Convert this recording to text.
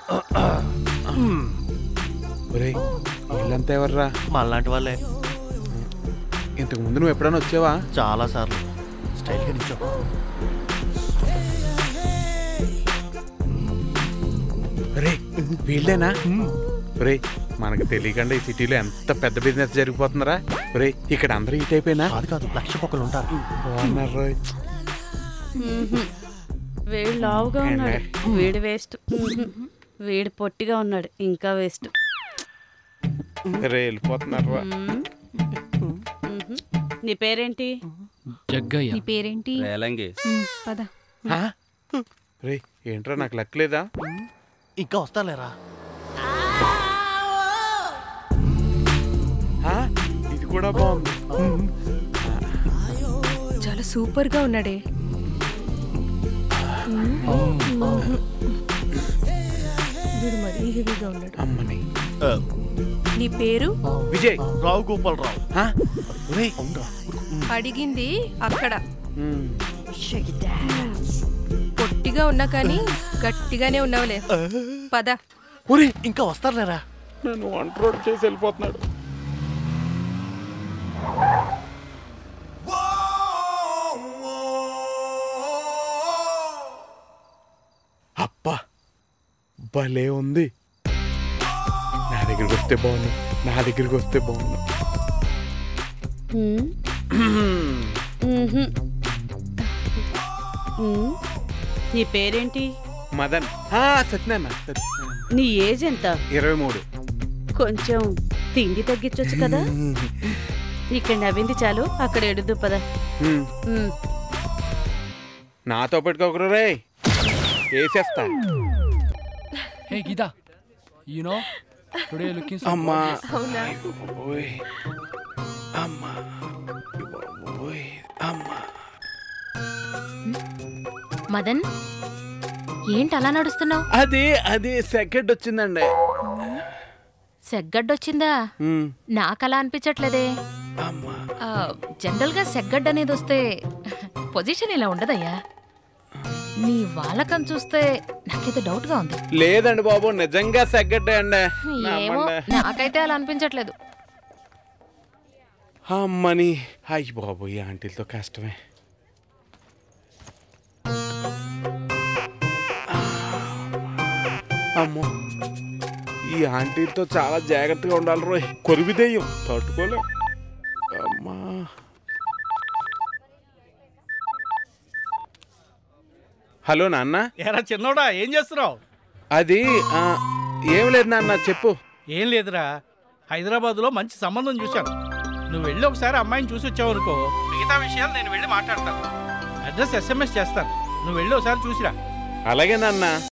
ఒరేయ్ వీళ్ళంతా ఎవర్రా? మళ్ళాంటి వాళ్ళే. ఇంతకు ముందు నువ్వు ఎప్పుడైనా వచ్చావా? చాలా సార్లు. స్టైల్గా నిల్చో. ఒరే వీళ్ళేనా? ఒరే మనకు తెలియకుండా ఈ సిటీలో ఎంత పెద్ద బిజినెస్ జరిగిపోతుందిరా. ఒరే ఇక్కడ అందరూ ఈ టైపేనా? కాదు లక్ష పొక్కలు ఉంటారు. వీడు లావుగా ఉన్నాడు, వీడు వేస్ట్. వీడు పొట్టిగా ఉన్నాడు, ఇంకా వేస్ట్. వెళ్ళిపోతున్నారు. నీ పేరేంటి? జగ్గయ్య. నీ పేరేంటి? పద. రే ఏంట్రా నాకు లెక్కలేదా? ఇంకా వస్తాలేరా. ఇది కూడా బాగుంది. చాలా సూపర్ గా ఉన్నాడే. వీడు మరీ హెవీగా ఉన్నాడు. అమ్మని. నీ పేరు? విజయ్. రావు గోపాలరావు. అడిగింది అక్కడ. పొట్టిగా ఉన్నా కానీ గట్టిగానే ఉన్నావులే. పద. ఇంకా వస్తారులేరా. నన్ను వంట రోడ్ చేసి వెళ్ళిపోతున్నాడు. అబ్బా భలే ఉంది. నా దగ్గరికి వస్తే బాగుండు, నా దగ్గరికి వస్తే బాగుండు. నీ పేరేంటి? మదన్. సత్యనారాయణ. నీ ఏజ్ ఎంత? 23. కొంచెం తిండి తగ్గించొచ్చు కదా. ఇక్కడ నవ్వింది చాలు, అక్కడ ఎడుద్దు పద. నాతో పెట్టుకోకరు రే, వేసేస్తా. Hey Gita, you know, today you're looking so అమ్మా. అవునా? అమ్మా అమ్మా. మదన్, ఏంటి అలా నడుస్తున్నావు? అది సెకండ్ వచ్చిందండి. సెగ్గడ్డొచ్చిందా? నాకలా అనిపించట్లేదే. జనరల్ గా సెగ్గడ్డ అనేది వస్తే పొజిషన్ ఇలా ఉండదయ్యా. నీ వాళ్ళకం చూస్తే నాకైతే డౌట్ గా ఉంది. లేదండి బాబు, నిజంగా సెగ్గడ్డే అండి. ఏమో నాకైతే అలా అనిపించట్లేదు. అమ్మని. అయ్యి బాబు ఈ ఆంటీలతో కష్టమే. అమ్మో ఈ ఆంటీలతో చాలా జాగ్రత్తగా ఉండాలి రోయ్. కొరివిదెయ్యం తట్టుకోలే. అమ్మా. హలో నాన్న. ఎరా చిన్నోడా, ఏం చేస్తున్నావు? అది ఏం లేదు నాన్న, చెప్పు. ఏం లేదురా, హైదరాబాద్లో మంచి సంబంధం చూశాను. నువ్వు వెళ్ళి ఒకసారి అమ్మాయిని చూసి వచ్చావు అనుకో, మిగతా విషయాలు నేను వెళ్ళి మాట్లాడతాను. అడ్రస్ SMS చేస్తాను, నువ్వు వెళ్ళి ఒకసారి చూసిరా. అలాగే నాన్న.